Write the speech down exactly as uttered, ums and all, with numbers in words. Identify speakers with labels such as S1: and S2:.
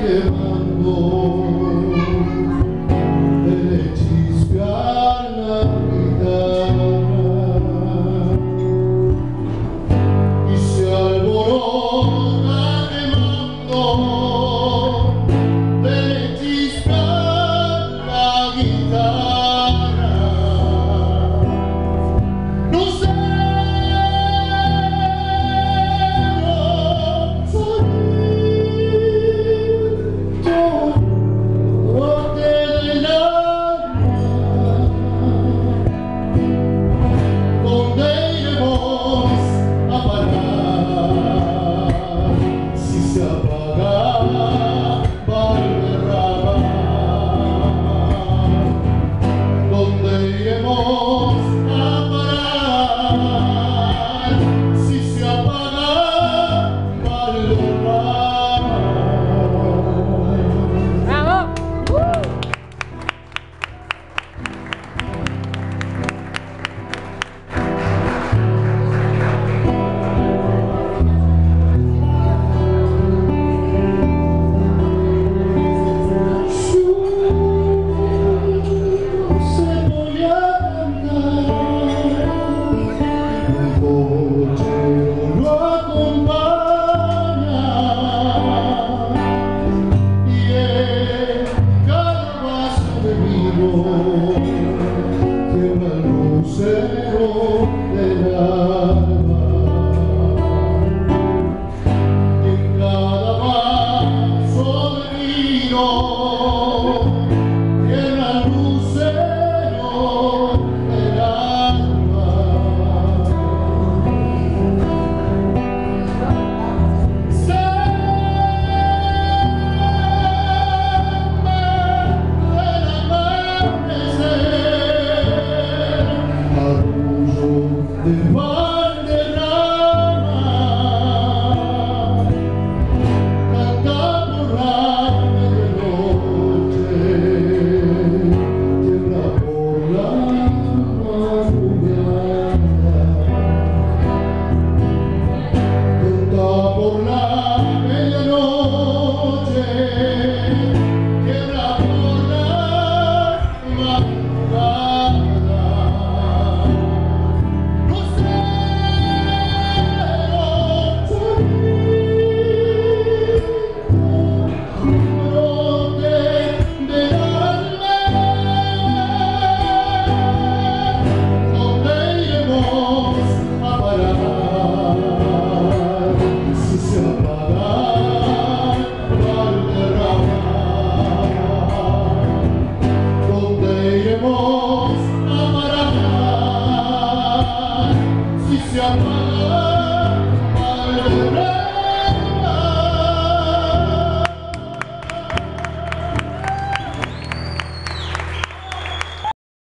S1: quemando de chispear la guitarra y se alborota quemando de chispear la guitarra. No sé del alma, en cada paso de vino tierra el lucero del alma. De Valderrama canta por la medianoche, tiembla por la madrugada, canta por la medianoche, tiembla por la madrugada. Se apaga